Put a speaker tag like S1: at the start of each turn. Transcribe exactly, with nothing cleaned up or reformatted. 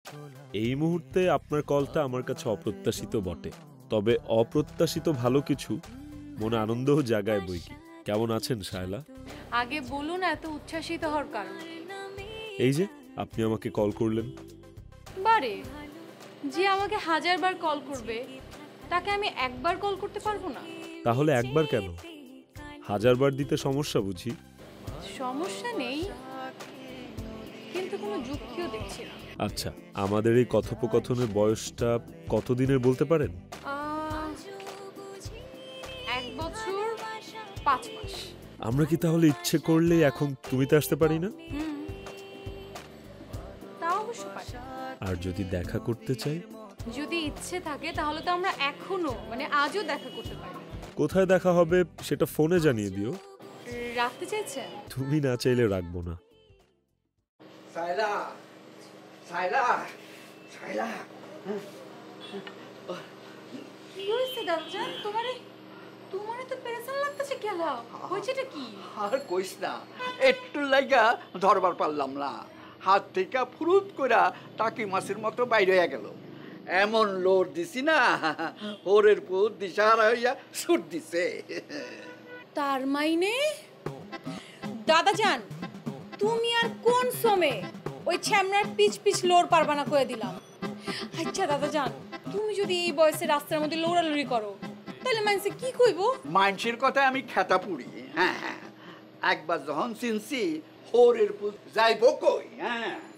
S1: এই মুহূর্তে আপনার কলটা আমার কাছে অপ্রত্যাশিত বটে, তবে অপ্রত্যাশিত ভালো কিছু মনে আনন্দও জাগায় বই কি। কেমন আছেন শায়লা?
S2: আগে বলুন এত উচ্ছ্বাসিত হওয়ার কারণ।
S1: এই যে আপনি আমাকে কল করলেন।
S2: বারে যে আমাকে হাজারবার কল করবে তাকে আমি একবার কল করতে পারবো না?
S1: তাহলে একবার কেন, হাজারবার দিতে সমস্যা বুঝি?
S2: সমস্যা নেই, কিন্তু কোনো যুক্তিও দেখছি না।
S1: আচ্ছা, আমাদের এই কথোপকথনের বয়সটা কতদিনের বলতে পারেন?
S2: এক বছর পাঁচ মাস।
S1: আমরা কি তাহলে ইচ্ছে করলে এখন তুমিতে আসতে পারি না?
S2: তা অবশ্য পারি।
S1: আর যদি দেখা করতে চাই?
S2: যদি ইচ্ছে থাকে তাহলে তো আমরা এখনো মানে আজও দেখা করতে পারি।
S1: কোথায় দেখা হবে সেটা ফোনে জানিয়ে দিও।
S2: রাখতে চাইছেন?
S1: তুমি না চাইলে রাখবো না।
S3: সাইলা সাইলা সাইলা
S2: কি হইছে দাদাজান? তোমারে তোমারে তো পেরেশান লাগতেছে কেন? হইছেটা কি?
S3: আর কইস না, একটু লাগা ধরবার পারলাম না, হাত থেকে ফুরুত কইরা টাকি মাছের মতো বাইরে হয়ে গেল। এমন লোড দিছি না, ওরের পুত দিশাহারা হইয়া ছুট দিছে।
S2: তার মাইনে দাদাজান তুমি আর কোন সমে ওই ছ্যামরার পিচ পিচ লোর পারবা না কয়ে দিলাম। আচ্ছা দাদাজান, তুমি যদি এই বয়সে রাস্তার মধ্যে লৌড়ালুড়ি করো তাহলে মানুষে কি কইব?
S3: মানুষের কথা আমি খেতা পুড়ি। হ্যাঁ হ্যাঁ, একবার যখন চিনছি ওরের পুত যাইব কই। হ্যাঁ